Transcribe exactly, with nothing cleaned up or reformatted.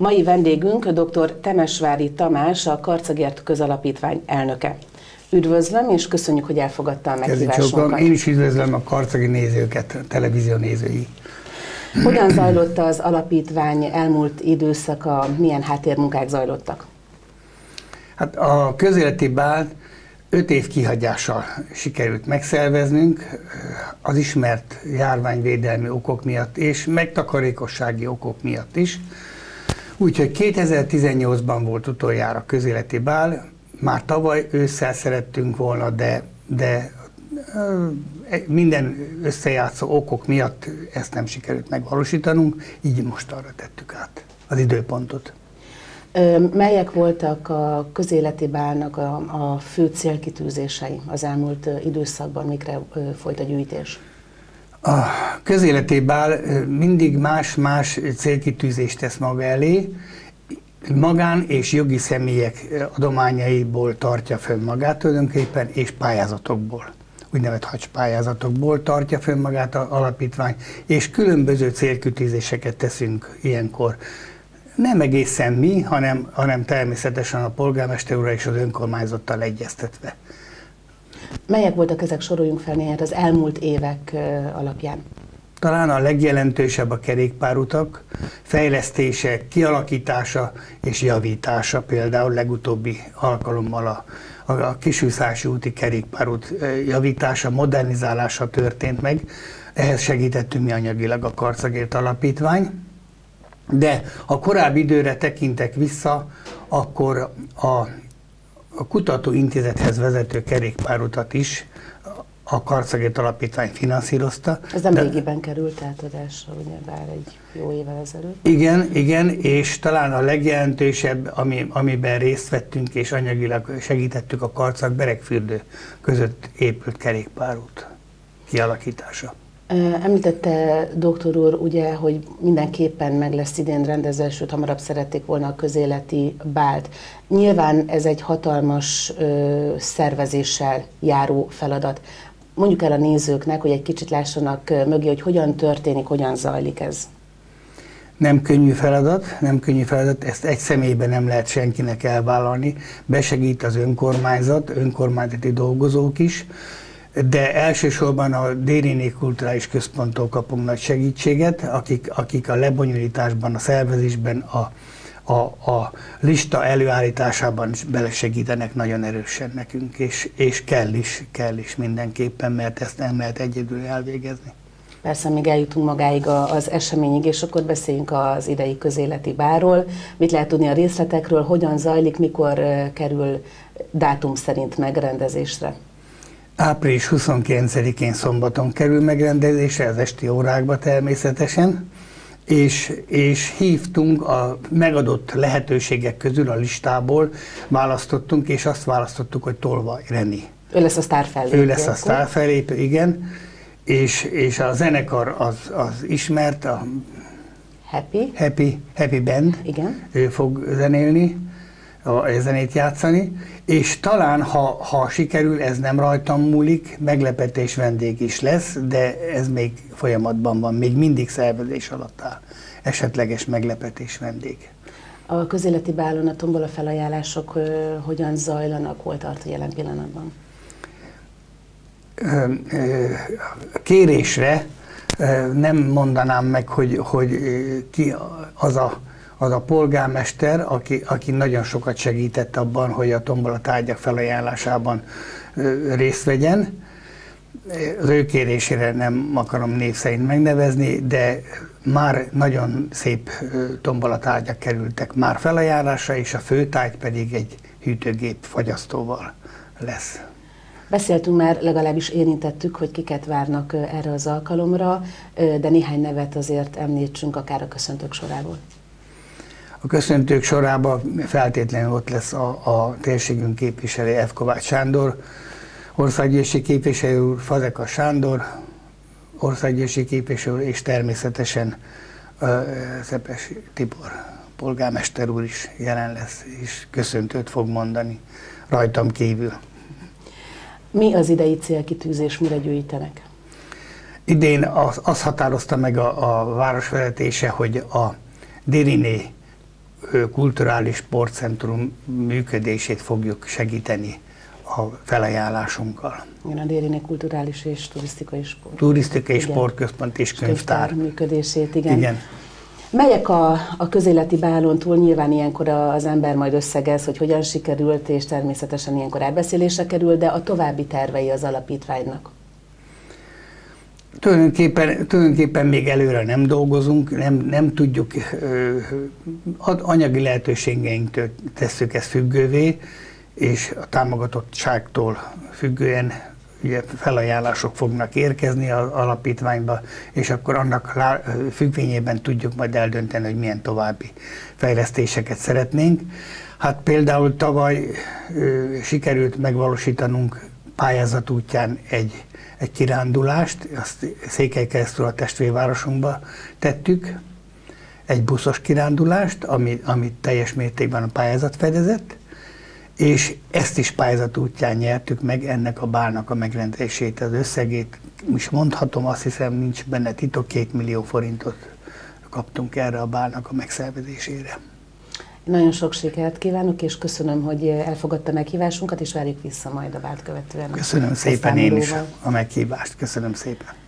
Mai vendégünk dr. Temesvári Tamás, a Karcagért Közalapítvány elnöke. Üdvözlöm, és köszönjük, hogy elfogadta a meghívásunkat. Én is üdvözlöm a karcagi nézőket, a televízió nézői. Hogyan zajlott az alapítvány elmúlt időszaka, milyen háttérmunkák zajlottak? Hát a közéleti bált öt év kihagyással sikerült megszerveznünk, az ismert járványvédelmi okok miatt és megtakarékossági okok miatt is. Úgyhogy kétezer-tizennyolcban volt utoljára közéleti bál, már tavaly ősszel szerettünk volna, de, de minden összejátszó okok miatt ezt nem sikerült megvalósítanunk, így most arra tettük át az időpontot. Melyek voltak a közéleti bálnak a, a fő célkitűzései az elmúlt időszakban, mikre folyt a gyűjtés? A közéleti bál mindig más-más célkitűzést tesz maga elé, magán és jogi személyek adományaiból tartja fönn magát tulajdonképpen, és pályázatokból, úgynevezett hacspályázatokból tartja fönn magát az alapítvány, és különböző célkitűzéseket teszünk ilyenkor. Nem egészen mi, hanem, hanem természetesen a polgármester úrral és az önkormányzattal egyeztetve. Melyek voltak ezek, soroljunk fel néhány az elmúlt évek alapján? Talán a legjelentősebb a kerékpárutak fejlesztése, kialakítása és javítása, például legutóbbi alkalommal a, a, a Kisúszási úti kerékpárút javítása, modernizálása történt meg. Ehhez segítettünk mi anyagilag a Karcagért Alapítvány. De ha korábbi időre tekintek vissza, akkor a, a kutatóintézethez vezető kerékpárutat is a Karcagért Alapítvány finanszírozta. Ez nem régiben került átadásra, ugye, bár egy jó évvel ezelőtt. Igen, igen, és talán a legjelentősebb, ami, amiben részt vettünk és anyagilag segítettük a Karcag-Beregfürdő között épült kerékpárút kialakítása. Említette doktor úr, ugye, hogy mindenképpen meg lesz idén rendezve, sőt hamarabb szerették volna a közéleti bált. Nyilván ez egy hatalmas ö, szervezéssel járó feladat. Mondjuk el a nézőknek, hogy egy kicsit lássanak mögé, hogy hogyan történik, hogyan zajlik ez. Nem könnyű feladat, nem könnyű feladat, ezt egy személyben nem lehet senkinek elvállalni. Besegít az önkormányzat, önkormányzati dolgozók is, de elsősorban a Dériné Kulturális Központtól kapunk nagy segítséget, akik, akik a lebonyolításban, a szervezésben, a, a, a lista előállításában is belesegítenek nagyon erősen nekünk, és, és kell is, kell is mindenképpen, mert ezt nem lehet egyedül elvégezni. Persze, még eljutunk magáig az eseményig, és akkor beszéljünk az idei közéleti bálról. Mit lehet tudni a részletekről, hogyan zajlik, mikor kerül dátum szerint megrendezésre? április huszonkilencedikén szombaton kerül megrendezésre, az esti órákba természetesen, és, és hívtunk a megadott lehetőségek közül a listából, választottunk, és azt választottuk, hogy Tolvaj Reni. Ő lesz a sztárfellépő. Ő lesz a sztárfellépő, igen, és, és a zenekar az, az ismert, a Happy. Happy, Happy Band, igen. Ő fog zenélni, a zenét játszani, és talán, ha, ha sikerül, ez nem rajtam múlik, meglepetés vendég is lesz, de ez még folyamatban van, még mindig szervezés alatt áll. Esetleges meglepetés vendég. A közéleti bálon a tombola felajánlások uh, hogyan zajlanak, hol tart a jelen pillanatban? Kérésre nem mondanám meg, hogy, hogy ki az a az a polgármester, aki, aki nagyon sokat segített abban, hogy a tombola tárgyak felajánlásában ö, részt vegyen. Az ő kérésére nem akarom név szerint megnevezni, de már nagyon szép tombola tárgyak kerültek már felajánlásra, és a főtárgy pedig egy hűtőgép fagyasztóval lesz. Beszéltünk már, legalábbis érintettük, hogy kiket várnak erre az alkalomra, de néhány nevet azért említsünk akár a köszöntők sorából. A köszöntők sorában feltétlenül ott lesz a, a térségünk képviselője, F. Kovács Sándor, országgyűlési képviselő úr, Fazekas Sándor, országgyűlési képviselő úr, és természetesen uh, Szepes Tibor polgármester úr is jelen lesz, és köszöntőt fog mondani rajtam kívül. Mi az idei célkitűzés, mire gyűjtenek? Idén az, az határozta meg a, a városvezetése, hogy a Dériné kulturális sportcentrum működését fogjuk segíteni a felajánlásunkkal. Igen, a Dériné Kulturális és Turisztikai Sport. Turisztikai Sportközpont és könyvtár. könyvtár működését, igen. igen. Melyek a, a közéleti bálon túl? Nyilván ilyenkor az ember majd összegez, hogy hogyan sikerült, és természetesen ilyenkor elbeszélésre kerül, de a további tervei az alapítványnak? Tulajdonképpen, tulajdonképpen még előre nem dolgozunk, nem, nem tudjuk, anyagi lehetőségeinktől tesszük ezt függővé, és a támogatottságtól függően ugye felajánlások fognak érkezni az alapítványba, és akkor annak függvényében tudjuk majd eldönteni, hogy milyen további fejlesztéseket szeretnénk. Hát például tavaly ö, sikerült megvalósítanunk pályázat útján egy, egy kirándulást, azt Székelykeresztről a testvérvárosunkba tettük, egy buszos kirándulást, ami, amit teljes mértékben a pályázat fedezett, és ezt is pályázat útján nyertük meg, ennek a bálnak a megrendezését, az összegét, is mondhatom, azt hiszem nincs benne titok, két millió forintot kaptunk erre a bálnak a megszervezésére. Nagyon sok sikert kívánok, és köszönöm, hogy elfogadta meghívásunkat, és várjuk vissza majd a bált követően. Köszönöm szépen én is a meghívást, köszönöm szépen.